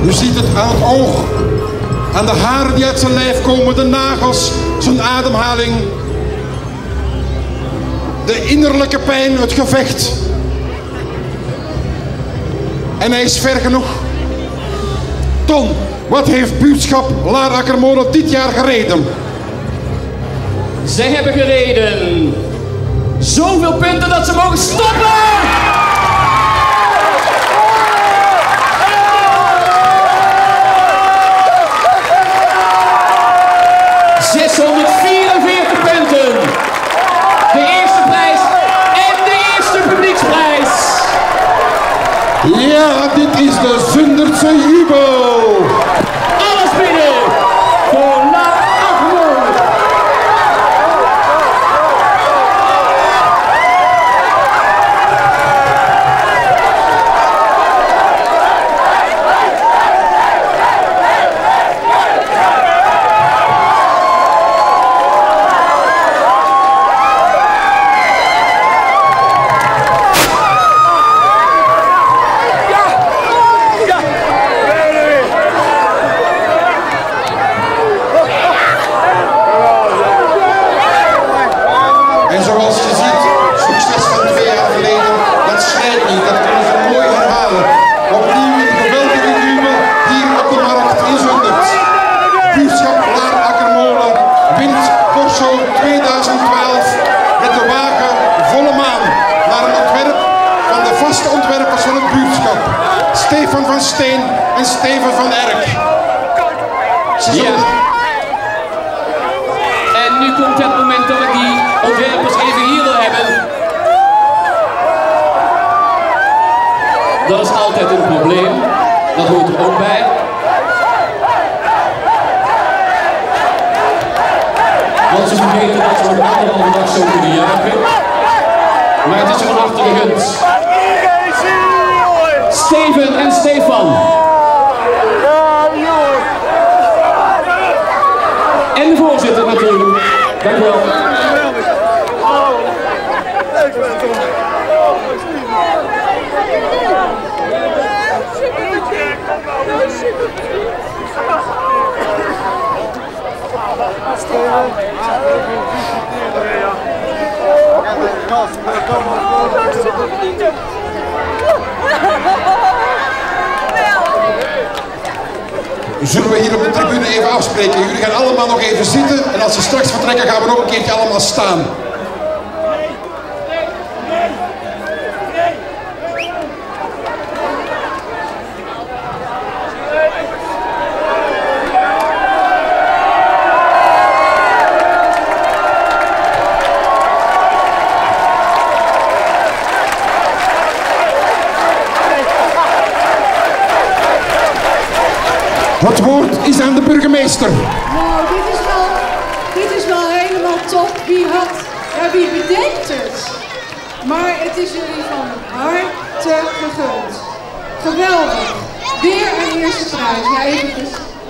U ziet het aan het oog, aan de haren die uit zijn lijf komen, de nagels, zijn ademhaling. De innerlijke pijn, het gevecht. En hij is ver genoeg. Ton, wat heeft buurtschap Laar Akkermolen dit jaar gereden? Zij hebben gereden zoveel punten dat ze mogen stoppen! 644 punten. De eerste prijs en de eerste publieksprijs. Ja, dit is de Zundertse jubel. Alles binnen voor Laar Akkermolen. Stefan van Steen en Steven van Erk. Ja. En nu komt het moment dat ik die ontwerpers even hier wil hebben. Dat is altijd een probleem. Dat hoort er ook bij. Want ze vergeten dat ze ook allemaal dag zo kunnen juichen. Maar het is er van harte gegund. Steven en Stefan. En de voorzitter natuurlijk. Dank u wel. Zullen we hier op de tribune even afspreken? Jullie gaan allemaal nog even zitten en als ze straks vertrekken gaan we nog een keertje allemaal staan. Het woord is aan de burgemeester. Nou, dit is wel helemaal top. Wie bedenkt het? Maar het is jullie van harte gegund. Geweldig. Weer een eerste prijs. Ja, eventjes.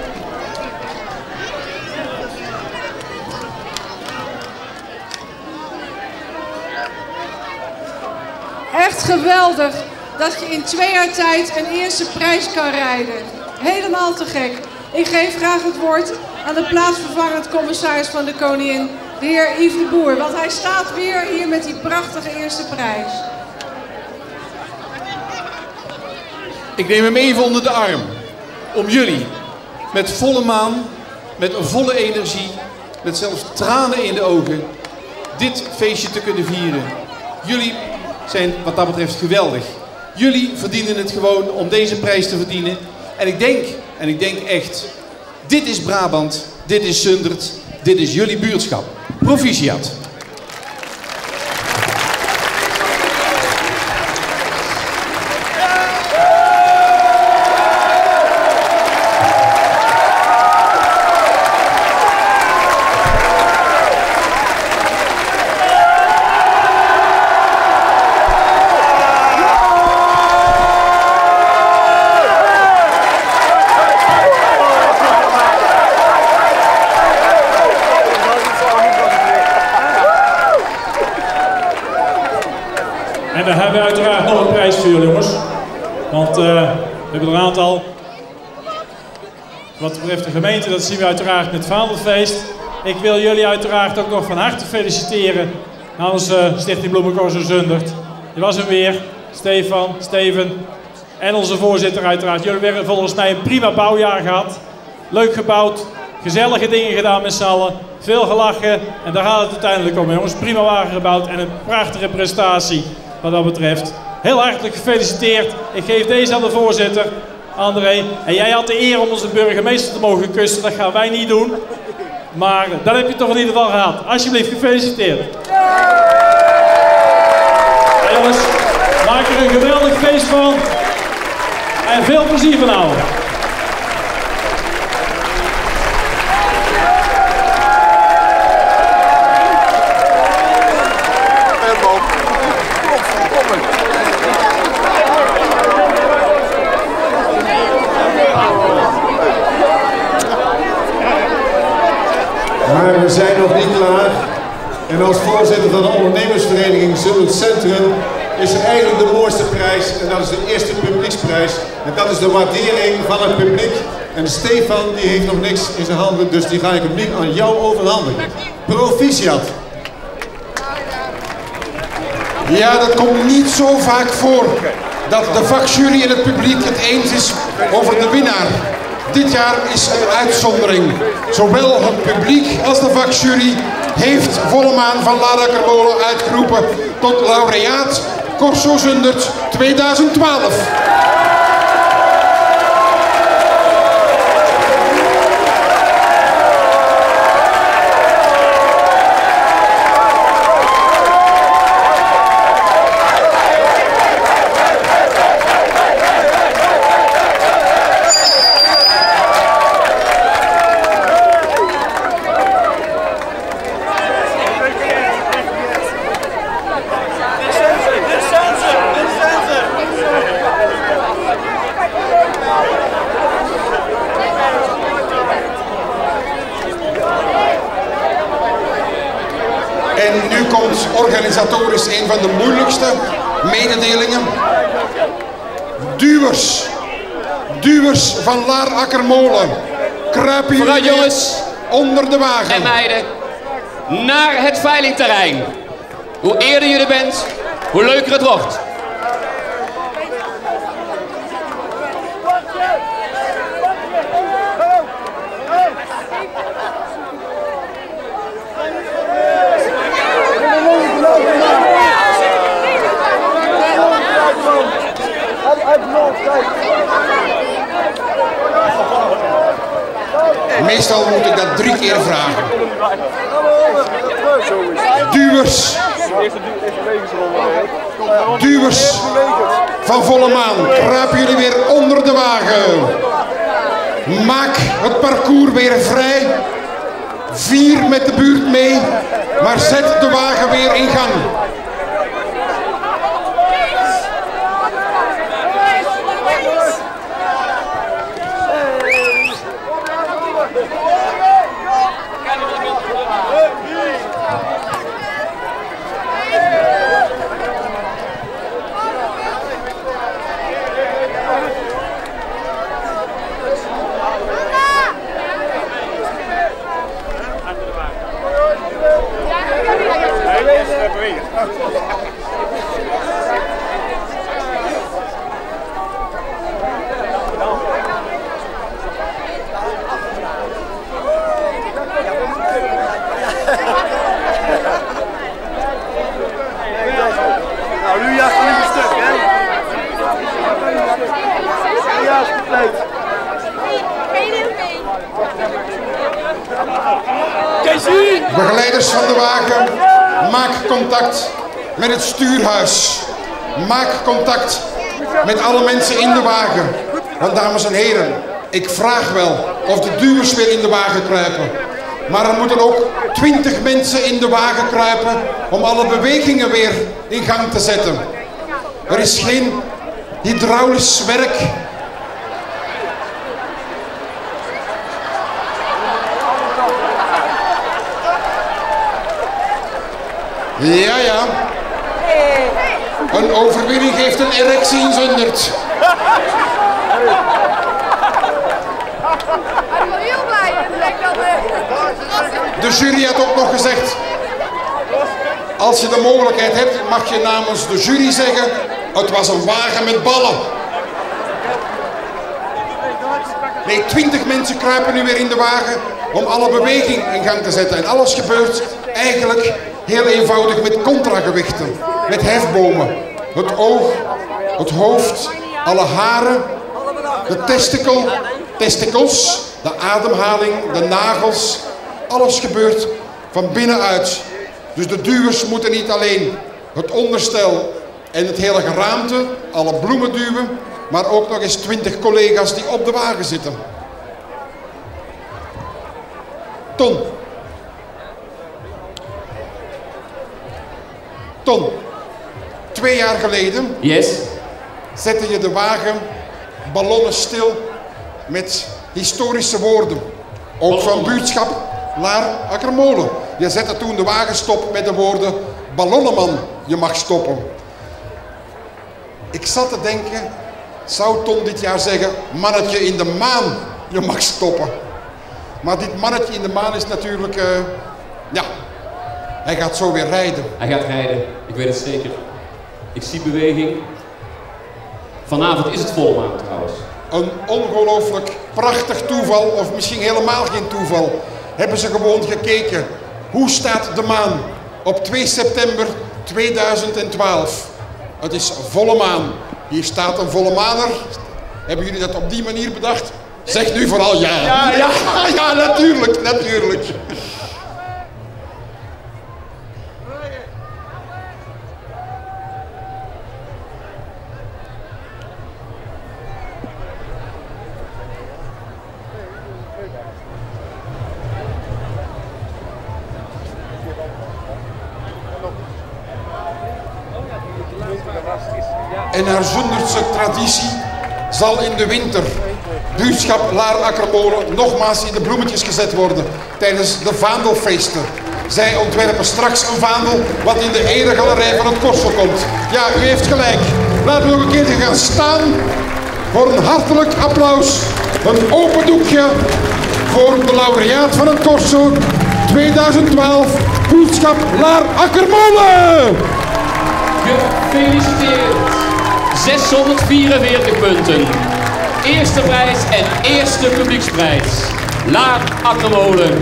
Echt geweldig dat je in 2 jaar tijd een eerste prijs kan rijden. Helemaal te gek. Ik geef graag het woord aan de plaatsvervangend commissaris van de Koningin, de heer Yves de Boer. Want hij staat weer hier met die prachtige eerste prijs. Ik neem hem even onder de arm. Om jullie met volle maan, met volle energie, met zelfs tranen in de ogen, dit feestje te kunnen vieren. Jullie zijn wat dat betreft geweldig. Jullie verdienen het gewoon om deze prijs te verdienen. En ik denk echt, dit is Brabant, dit is Zundert, dit is jullie buurtschap. Proficiat. En dan hebben we uiteraard nog een prijs voor jullie, jongens. Want we hebben er een aantal. Wat betreft de gemeente, dat zien we uiteraard met Vaandelfeest. Ik wil jullie uiteraard ook nog van harte feliciteren namens Stichting Bloemencorso Zundert. Je was hem weer, Steven en onze voorzitter uiteraard. Jullie hebben volgens mij een prima bouwjaar gehad. Leuk gebouwd, gezellige dingen gedaan met z'n allen, veel gelachen en daar gaat het uiteindelijk om, jongens. Prima wagen gebouwd en een prachtige prestatie wat dat betreft. Heel hartelijk gefeliciteerd. Ik geef deze aan de voorzitter, André. En jij had de eer om onze burgemeester te mogen kussen, dat gaan wij niet doen. Maar dat heb je toch in ieder geval gehad. Alsjeblieft, gefeliciteerd. En jongens, maak er een geweldig feest van. En veel plezier vanavond. Maar we zijn nog niet klaar. En als voorzitter van de ondernemersvereniging Zundert Centrum is er eigenlijk de mooiste prijs. En dat is de eerste publieksprijs. En dat is de waardering van het publiek. En Stefan die heeft nog niks in zijn handen, dus die ga ik hem nu aan jou overhandigen. Proficiat. Ja, dat komt niet zo vaak voor dat de vakjury en het publiek het eens is over de winnaar. Dit jaar is een uitzondering. Zowel het publiek als de vakjury heeft Vollemaan van Laar Akkermolen uitgeroepen tot laureaat Corso Zundert 2012. En nu komt organisatorisch een van de moeilijkste mededelingen. Duwers van Laar Akkermolen. Kruipen jullie vooruit, jongens, onder de wagen. en meiden, naar het veilingterrein. Hoe eerder je er bent, hoe leuker het wordt. Meestal moet ik dat 3 keer vragen. Duwers van Vollemaan, kruipen jullie weer onder de wagen. Maak het parcours weer vrij. Vier met de buurt mee, maar zet de wagen weer in gang. Nou, nu juist een stuk, hè? Ja, is compleet. Begeleiders van de wagen, maak contact met het stuurhuis. Maak contact met alle mensen in de wagen. Want dames en heren, ik vraag wel of de duwers weer in de wagen kruipen. Maar er moeten ook 20 mensen in de wagen kruipen om alle bewegingen weer in gang te zetten. Er is geen hydraulisch werk. Ja, ja. Een overwinning geeft een erectie in Zundert. De jury had ook nog gezegd, als je de mogelijkheid hebt, mag je namens de jury zeggen, het was een wagen met ballen. Nee, 20 mensen kruipen nu weer in de wagen om alle beweging in gang te zetten. En alles gebeurt eigenlijk heel eenvoudig met contragewichten, met hefbomen. Het oog, het hoofd, alle haren, de testikels, de ademhaling, de nagels. Alles gebeurt van binnenuit. Dus de duwers moeten niet alleen het onderstel en het hele geraamte, alle bloemen duwen, maar ook nog eens 20 collega's die op de wagen zitten. Ton. Ton. 2 jaar geleden zette je de wagen ballonnen stil met historische woorden. Ook van buurtschap Laar Akkermolen. Je zette toen de wagen stop met de woorden Ballonnenman, je mag stoppen. Ik zat te denken, zou Ton dit jaar zeggen, mannetje in de maan, je mag stoppen. Maar dit mannetje in de maan is natuurlijk, ja, hij gaat zo weer rijden. Hij gaat rijden, ik weet het zeker. Ik zie beweging. Vanavond is het volle maan trouwens. Een ongelooflijk prachtig toeval, of misschien helemaal geen toeval, hebben ze gewoon gekeken. Hoe staat de maan op 2 september 2012? Het is volle maan. Hier staat een volle maaner. Hebben jullie dat op die manier bedacht? Zeg nu vooral ja. Ja, natuurlijk, natuurlijk. En naar Zundertse traditie zal in de winter buurtschap Laar Akkermolen nogmaals in de bloemetjes gezet worden tijdens de vaandelfeesten. Zij ontwerpen straks een vaandel wat in de eregalerij van het Corso komt. Ja, u heeft gelijk. Laten we nog een keer gaan staan voor een hartelijk applaus. Een open doekje voor de laureaat van het Corso 2012, buurtschap Laar Akkermolen. Gefeliciteerd! 644 punten. Eerste prijs en eerste publieksprijs. Laar Akkermolen.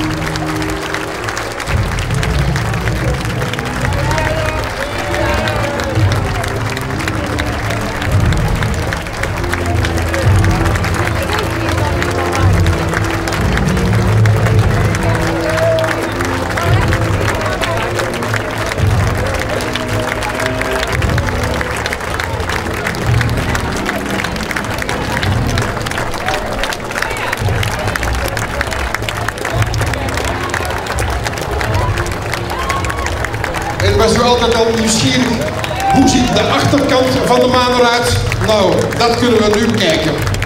Was u altijd al nieuwsgierig? Hoe ziet de achterkant van de maan eruit? Nou, dat kunnen we nu kijken.